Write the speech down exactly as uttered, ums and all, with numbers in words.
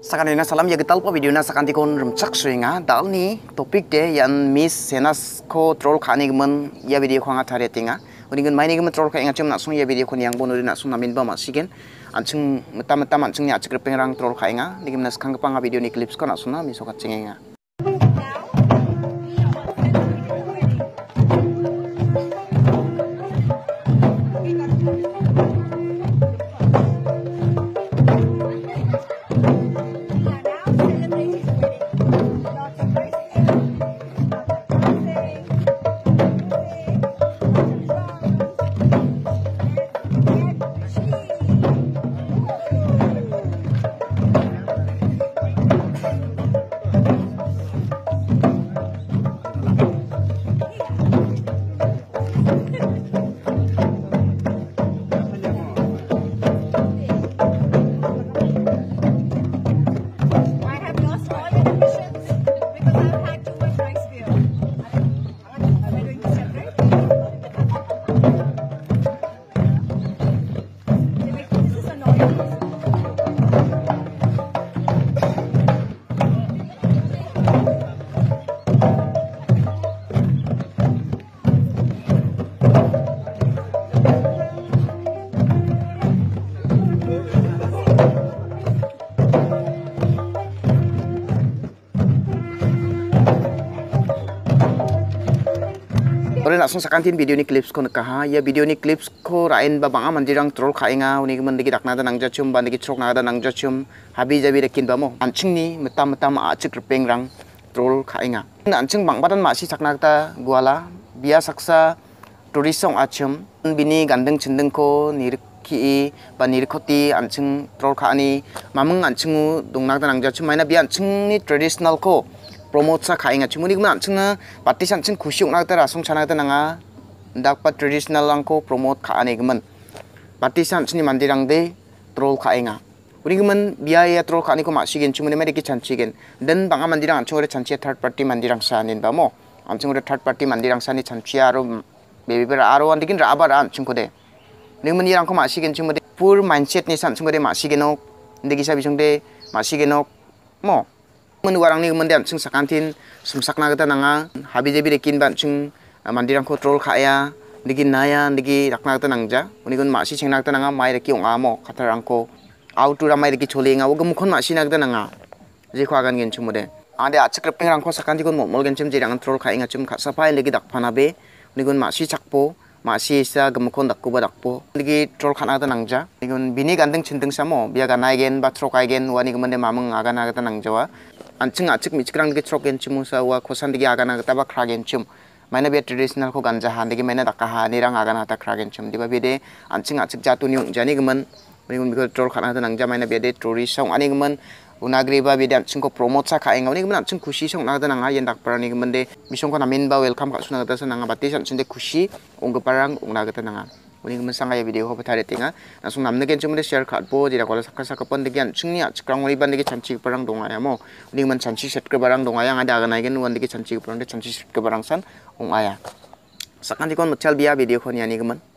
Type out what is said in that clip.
Sakanina salam ya getal po video na sakanti kon rumchak suinga dal ni topik de yan Miss Shenaz ko troll khani gman ya video ko nga thare tinga uningan maini gman troll kha inga chum na sung ya video ko yang bonori na sung namin ba masigen anchung mata mata manchung ya chikrang rang troll kha inga nigim nas khang panga video ni clips ko na suna mi so ka chingenga. Ore langsung sakantin video ni clips ko nakaha ya video ni clips ko rain ba banga mandirang troll khainga uni man digi dakna da nangja chum ban digi chok na da nangja chum habi jabi rekin ba mo anchingni meta meta ma achik rpeng rang troll khainga anching bang badan ma si sakna ta gwala bia saksa tourisong achum bini gandeng chindeng ko nirki ba nirkhoti anching troll khani mamung anchingu dongna da nangja chum maina bia anchingni traditional ko promote sa khainga chumuni gman chungna partisan chung khusyuk na ta rasung chana ta nanga dakpa traditional angko promote khaani gman partisan chni mandirang de troll khainga uni gman biaya troll khani ko masigen chumuni mari ki chanchigen den banga mandirang chungre chanchi third party mandirang sanin ba mo amchungre third party mandirang sani chanchi aro baby ber aro andikin rabar an chungkode ningman irang ko masigen chumode pur mindset ni san chungre masigeno ndegi sabi chungde masigeno mo warang ni kemudian chung sakantin sumsakna kita nanga habi jabi rekin ban chung mandirang ko troll khaya digi naya digi rakna kita nangja unigun masi chengna kita nanga mai reki onga mo khatarang ko autu ra mai reki cholenga ugum khon masi na kita nanga je khwagan gen chumude ade achikrapeng rang ko sakanti kon mol gen chum jirang troll khainga chum khasa pai legi dakphana be unigun masi chakpo masi sa gumkhon dakku ba dakpo digi troll khana kita nangja unigun bini gandeng chindeng samo bia ganai gen ba trokai gen wani kemudian mamung agana kita nangjawa anching achik chikrang digi troken chumusa wa khosan digi agana ta ba kragen chum maina be traditional ko ganja han digi maina dakka ha nirang agana ta kragen chum diba bede anching achik jatu ni jani gman mingun biko troll khana ta nangja maina bede tourist song ani gman unagri ba bede anching ko promote sa khaenga ni gman anching khushi song na ta nanga yen dak parani gman de misong ko namin ba welcome ka suna ta sa nanga bati san chinde khushi ong parang ong na ta nanga uni gman sanga ya video ko patare tinga nasung namne gen chumde share khat bo jira kola sakka sakka pon degi anchingni chikrang ori ban degi chanchi parang donga ya mo uni gman chanchi set ke barang donga yang ada agana gen wan degi chanchi parang de chanchi set ke barang san ong aya sakan dikon machal biya video ko ni ani gman